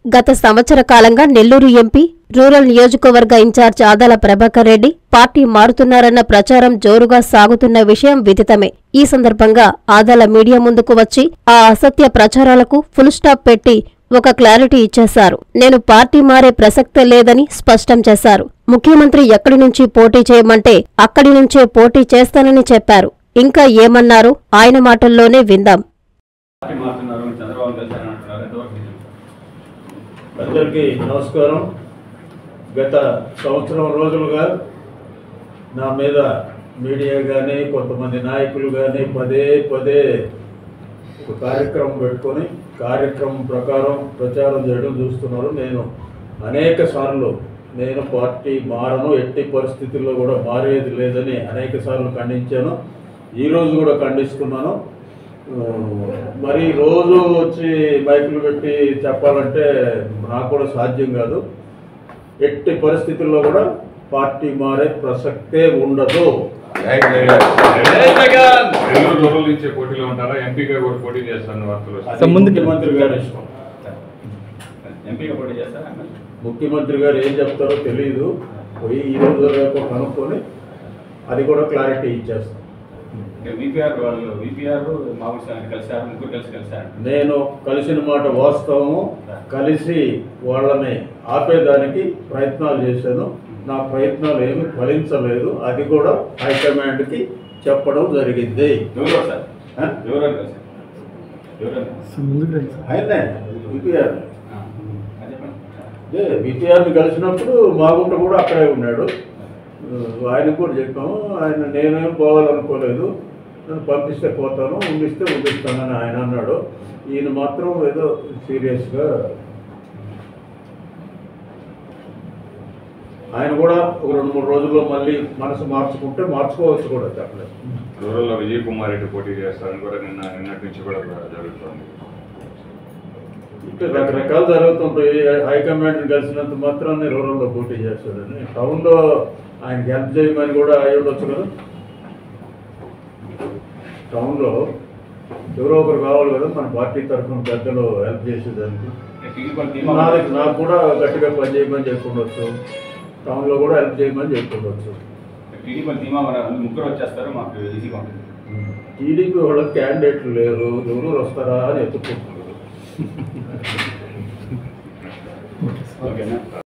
గత సంవత్సర కాలంగా నెల్లూరు ఎంపీ రూరల్ నియోజకవర్గ ఇన్ఛార్జ్ ఆదాల ప్రభాకర్ రెడ్డి పార్టీ మారుతున్నారన్న ప్రచారం జోరుగా సాగుతున్న విషయం విదితమే. ఈ సందర్భంగా ఆదాల మీడియా ముందుకు వచ్చి ఆ అసత్య ప్రచారాలకు ఫుల్ స్టాప్ పెట్టి ఒక క్లారిటీ ఇచ్చేశారు. నేను పార్టీ మారే ప్రసక్తే లేదని స్పష్టం చేశారు. ముఖ్యమంత్రి ఎక్కడి నుంచి పోటీ చేయమంటే అక్కడి నుంచే పోటీ చేస్తానని చెప్పారు. ఇంకా ఏమన్నారు ఆయన మాటల్లోనే విందాం. అందరికీ నమస్కారం. గత సంవత్సరం రోజులుగా నా మీద మీడియా కానీ కొంతమంది నాయకులు కానీ పదే ఒక కార్యక్రమం పెట్టుకొని కార్యక్రమం ప్రకారం ప్రచారం చేయడం చూస్తున్నారు. నేను అనేక సార్లు నేను పార్టీ మారను, ఎట్టి పరిస్థితుల్లో కూడా మారేది లేదని అనేక సార్లు ఖండించాను. ఈరోజు కూడా ఖండిస్తున్నాను. మరి రోజు వచ్చి మైకులు పెట్టి చెప్పాలంటే నాకు కూడా సాధ్యం కాదు. ఎట్టి పరిస్థితుల్లో కూడా పార్టీ మారే ప్రసక్తే ఉండదు. ముఖ్యమంత్రి గారు ఇష్టం. ముఖ్యమంత్రి గారు ఏం చెప్తారో తెలియదు. పోయి ఈ రోజు రేపు కనుక్కొని అది కూడా క్లారిటీ ఇచ్చేస్తాం. నేను కలిసిన మాట వాస్తవము. కలిసి వాళ్ళని ఆపేదానికి ప్రయత్నాలు చేశాను. నా ప్రయత్నాలు ఏమి ఫలించలేదు. అది కూడా హైకమాండ్కి చెప్పడం జరిగింది. ఆయనే విపిఆర్ని కలిసినప్పుడు మాగుంట కూడా అక్కడే ఉన్నాడు. ఆయనకు కూడా చెప్పాము. ఆయన నేనేం పోవాలనుకోలేదు, నన్ను పంపిస్తే పోతాను, ఉండిస్తే ఉండిస్తానని ఆయన అన్నాడు. ఈయన మాత్రం ఏదో సీరియస్గా ఆయన కూడా ఒక 2-3 రోజుల్లో మళ్ళీ మనసు మార్చుకుంటే మార్చుకోవచ్చు కూడా చెప్పలేదు. రూరల్లో విజయ్ కుమార్ రెడ్డి పోటీ చేస్తారని కూడా నిన్నటి నుంచి కూడా జరుగుతుంది. ఇంకా రకరకాలు జరుగుతుంటాయి. హైకమాండ్ కలిసినంత మాత్రాన్ని రూరల్లో పోటీ చేస్తాడని, టౌన్లో ఆయనకి హెల్ప్ చేయమని కూడా అయి ఉండొచ్చు కదా. టౌన్లో ఎవరో ఒకరు కావాలి కదా మన పార్టీ తరఫున పెద్దలు హెల్ప్ చేసేదానికి. నాకు కూడా గట్టిగా పని చేయమని చెప్పుకోవచ్చు, టౌన్లో కూడా హెల్ప్ చేయమని చెప్పుకోవచ్చు. టీడీపీ వాళ్ళకి క్యాండిడేట్లు లేరు, ఎవరు వస్తారా అని ఎత్తుకుంటున్నారు.